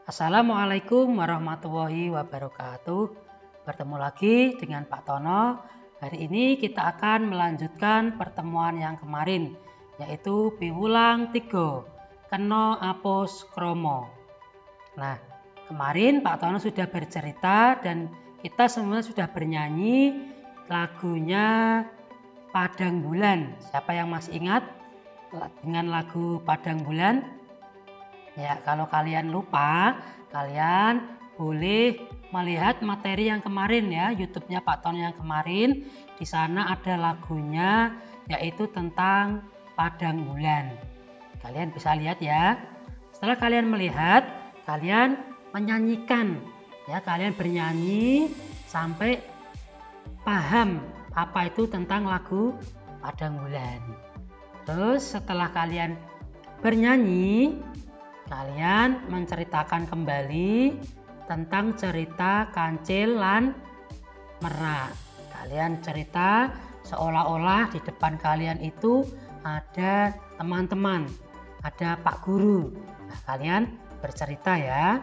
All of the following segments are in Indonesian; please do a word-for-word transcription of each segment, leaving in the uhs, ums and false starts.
Assalamualaikum warahmatullahi wabarakatuh. Bertemu lagi dengan Pak Tono. Hari ini kita akan melanjutkan pertemuan yang kemarin, yaitu piwulang tiga kena apus kromo. Nah, kemarin Pak Tono sudah bercerita dan kita semua sudah bernyanyi lagunya Padang Bulan. Siapa yang masih ingat dengan lagu Padang Bulan? Ya, kalau kalian lupa, kalian boleh melihat materi yang kemarin ya, YouTube-nya Pak Tono yang kemarin. Di sana ada lagunya, yaitu tentang Padang Bulan. Kalian bisa lihat ya. Setelah kalian melihat, kalian menyanyikan. Ya, kalian bernyanyi sampai paham apa itu tentang lagu Padang Bulan. Terus setelah kalian bernyanyi, kalian menceritakan kembali tentang cerita Kancil lan Merak. Kalian cerita seolah-olah di depan kalian itu ada teman-teman, ada Pak Guru. Nah, kalian bercerita ya.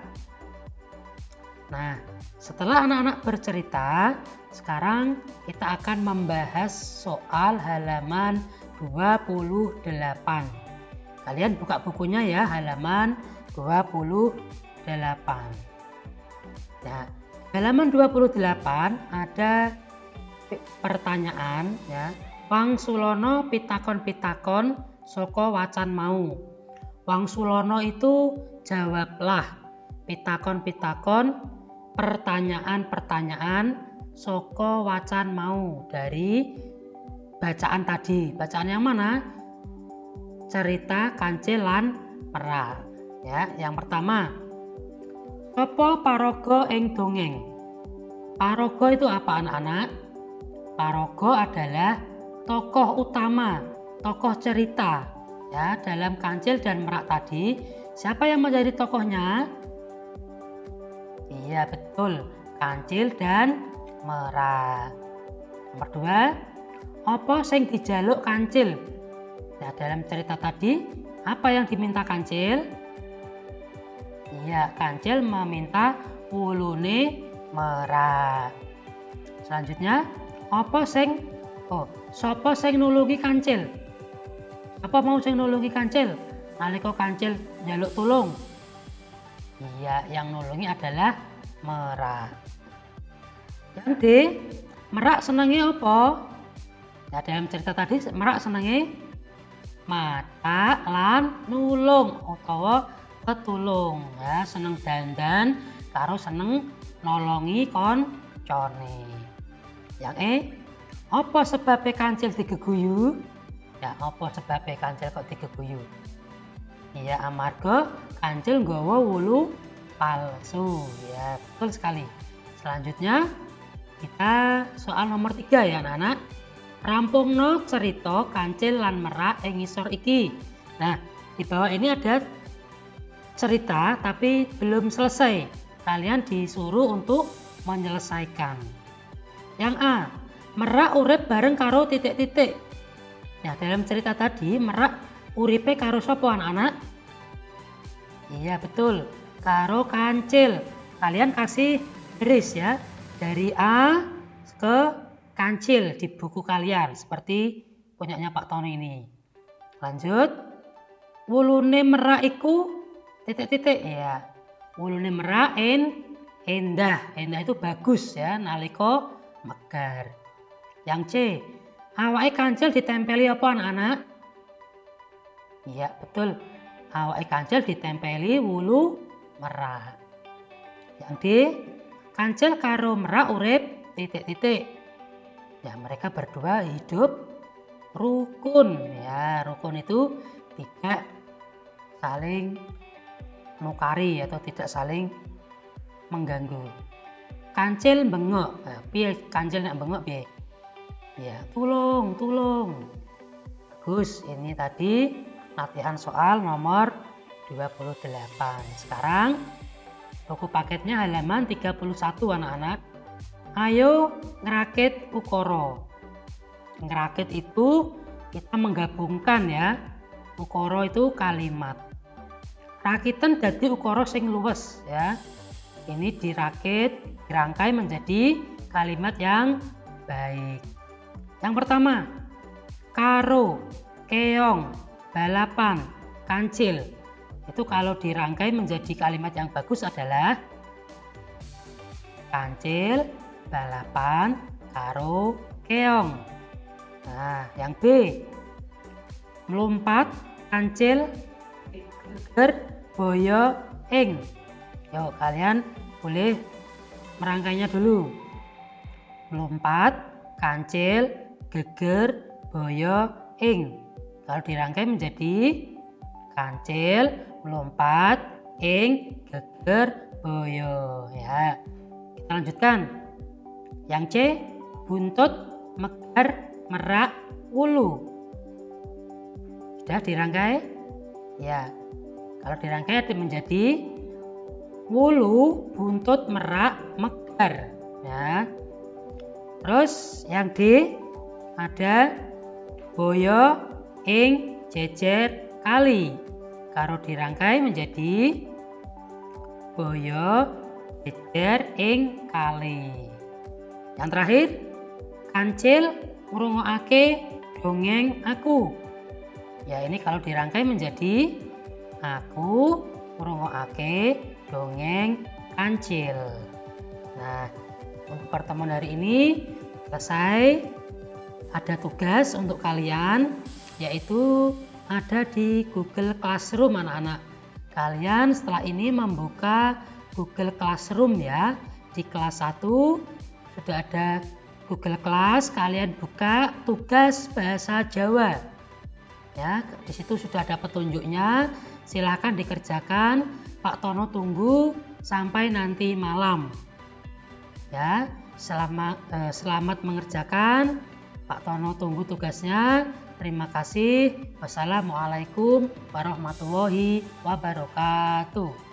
Nah, setelah anak-anak bercerita, sekarang kita akan membahas soal halaman dua puluh delapan. Kalian buka bukunya ya, halaman dua puluh delapan. Nah, halaman dua puluh delapan ada pertanyaan ya. Wangsulono pitakon-pitakon saka wacan mau. Wangsulono itu jawablah. Pitakon-pitakon pertanyaan-pertanyaan saka wacan mau dari bacaan tadi. Bacaan yang mana? Cerita Kancil lan Merak. Ya, yang pertama, apa paraga ing dongeng? Paraga itu apa anak-anak? Paraga adalah tokoh utama, tokoh cerita. Ya, dalam Kancil dan Merak tadi, siapa yang menjadi tokohnya? Iya, betul, Kancil dan Merak. Nomor dua, apa sing dijaluk Kancil? Nah, dalam cerita tadi, apa yang diminta Kancil? Iya, Kancil meminta wulune Merak. Selanjutnya, apa sing oh, sapa sing nulungi Kancil? Apa mau sing nulungi Kancil? Nalika Kancil njaluk tulung. Iya, yang nulungi adalah Merak. Yang D, Merak senenge apa? Nah, dalam cerita tadi Merak senenge mata lan nulung utawa ketulung ya, seneng dandan karo seneng nolongi koncone. Yang E, apa sebabnya Kancil digeguyu? Ya, apa sebabnya Kancil kok digeguyu? Iya, amarga Kancil nggawa wulu palsu. Ya, betul sekali. Selanjutnya kita soal nomor tiga ya anak-anak. Rampungno cerita Kancil lan Merak ing ngisor iki. Nah, di bawah ini ada cerita tapi belum selesai. Kalian disuruh untuk menyelesaikan. Yang A, Merak urip bareng karo titik-titik. Nah, dalam cerita tadi Merak uripe karo sapa anak-anak? Iya, betul, karo Kancil. Kalian kasih garis ya, dari A ke Kancil di buku kalian seperti punyanya Pak Tono ini. Lanjut, wulune Merak iku titik-titik ya. Wulune Merak en endah, endah itu bagus ya nalika megar. Yang C, awake Kancil ditempeli apa anak-anak? Iya, betul. Awake Kancil ditempeli wulu Merak. Yang D, Kancil karo Merak urip titik-titik. Ya, mereka berdua hidup rukun ya. Rukun itu tidak saling nukari atau tidak saling mengganggu. Kancil bengok. Nah, piye Kancil nek bengok piye? Ya, tulung, tulung. Bagus, ini tadi latihan soal nomor dua puluh delapan. Sekarang buku paketnya halaman tiga puluh satu anak-anak. Ayo ngerakit ukara. Ngerakit itu kita menggabungkan ya. Ukara itu kalimat. rakitan dadi ukara sing luwes ya. Ini dirakit, dirangkai menjadi kalimat yang baik. Yang pertama, karo, keong, balapan, kancil. Itu kalau dirangkai menjadi kalimat yang bagus adalah kancil, balapan, karo, keong. Nah, yang B, melompat, kancil, geger, boyo, ing. Yuk, kalian boleh merangkainya dulu. Melompat, kancil, geger, boyo, ing. Kalau dirangkai menjadi kancil, melompat, ing, geger, boyo. Ya, kita lanjutkan. Yang C, buntut, megar, merak, ulu. Sudah dirangkai? Ya. Kalau dirangkai itu menjadi wulu, buntut, merak, megar. Ya. Terus yang D ada boyo, ing, jejer, kali. Kalau dirangkai menjadi boyo, jejer, ing, kali. Yang terakhir, kancil, ngrungokake, dongeng aku. Ya, ini kalau dirangkai menjadi aku ngrungokake dongeng kancil. Nah, untuk pertemuan hari ini selesai. Ada tugas untuk kalian, yaitu ada di Google Classroom anak-anak. Kalian setelah ini membuka Google Classroom ya. Di kelas satu sudah ada Google Class, kalian buka tugas bahasa Jawa. Ya, di situ sudah ada petunjuknya. Silakan dikerjakan. Pak Tono tunggu sampai nanti malam. Ya, selamat eh, selamat mengerjakan. Pak Tono tunggu tugasnya. Terima kasih. Wassalamualaikum warahmatullahi wabarakatuh.